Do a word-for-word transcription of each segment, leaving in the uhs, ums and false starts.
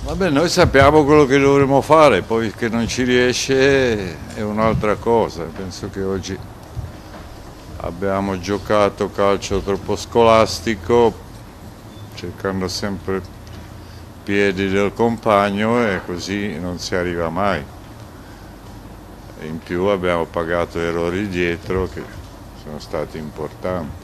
Vabbè, noi sappiamo quello che dovremmo fare, poi che non ci riesce è un'altra cosa. Penso che oggi abbiamo giocato calcio troppo scolastico, cercando sempre i piedi del compagno e così non si arriva mai. E in più abbiamo pagato errori dietro che sono stati importanti.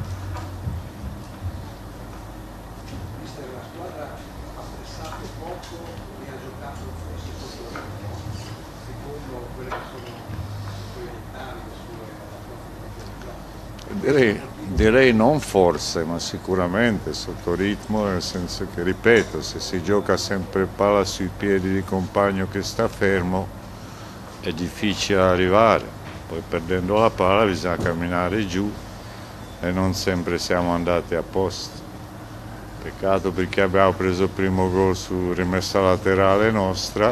Mister, la squadra ha pressato poco e ha giocato forse sotto secondo quelle che sono le sue mentali, le sue la sua filosofia di gioco. Direi, direi non forse, ma sicuramente sotto ritmo, nel senso che, ripeto, se si gioca sempre palla sui piedi di compagno che sta fermo è difficile arrivare, poi perdendo la palla bisogna camminare giù e non sempre siamo andati a posto. Peccato perché abbiamo preso il primo gol su rimessa laterale nostra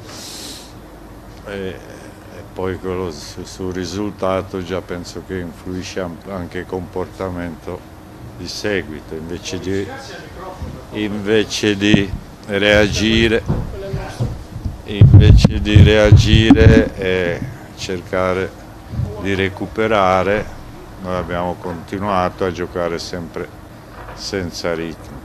e, e poi quello su, sul risultato già penso che influisce anche il comportamento di seguito, invece di, invece di reagire invece di reagire e cercare di recuperare, noi abbiamo continuato a giocare sempre senza ritmo.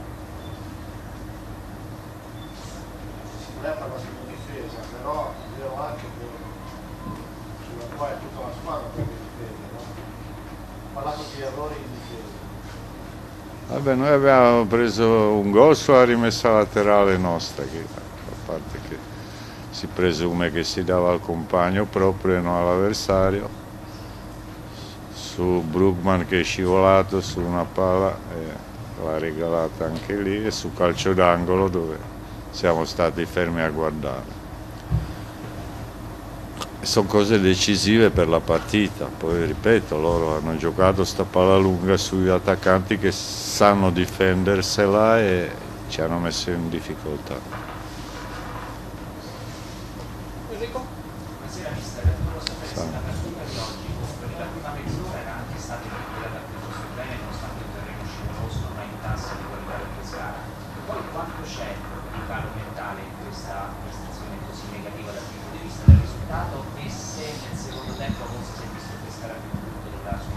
Lei ha parlato di difesa, però vedo anche che sulla quale tutta la squadra prende difesa, no? Ha parlato di errori in difesa. Vabbè, noi abbiamo preso un gol sulla rimessa laterale nostra, che a parte che si presume che si dava al compagno proprio e non all'avversario, su Brugman che è scivolato su una palla e l'ha regalata anche lì, e su calcio d'angolo dove siamo stati fermi a guardare. Sono cose decisive per la partita, poi ripeto, loro hanno giocato sta palla lunga sugli attaccanti che sanno difendersela e ci hanno messo in difficoltà. Buonasera mister, volevo sapere se la partita di oggi contro la prima mezz'ora era anche stata interpretata piuttosto bene nonostante il terreno scivoloso non aiutasse di qualità del Pescara. E poi quanto c'è di calo mentale in questa prestazione così negativa dal punto di vista del risultato e se nel secondo tempo forse si è visto il Pescara più brutto della sua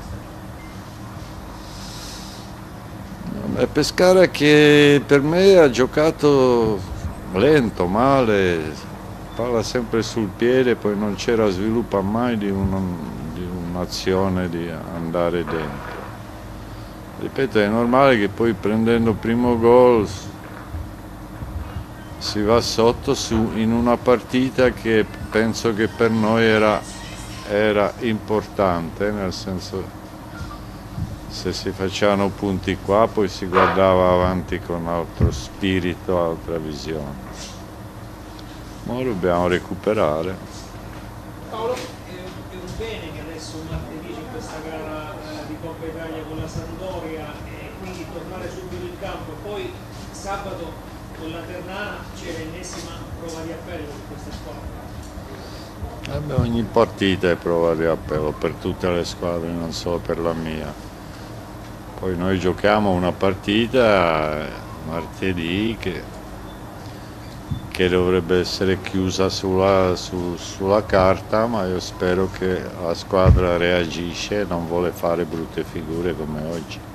stagione? È Pescara che per me ha giocato lento, male, palla sempre sul piede, poi non c'era sviluppo mai di, un, di un'azione di andare dentro. Ripeto, è normale che poi prendendo il primo gol si va sotto su, in una partita che penso che per noi era, era importante, nel senso se si facevano punti qua poi si guardava avanti con altro spirito, altra visione. Ora dobbiamo recuperare. Paolo, è un bene che adesso martedì c'è questa gara eh, di Coppa Italia con la Sampdoria e quindi tornare subito in campo, e poi sabato con la Ternana c'è l'ennesima prova di appello di questa squadra. Eh beh, ogni partita è prova di appello per tutte le squadre, non solo per la mia. Poi noi giochiamo una partita martedì che che dovrebbe essere chiusa sulla, su, sulla carta, ma io spero che la squadra reagisce e non vuole fare brutte figure come oggi.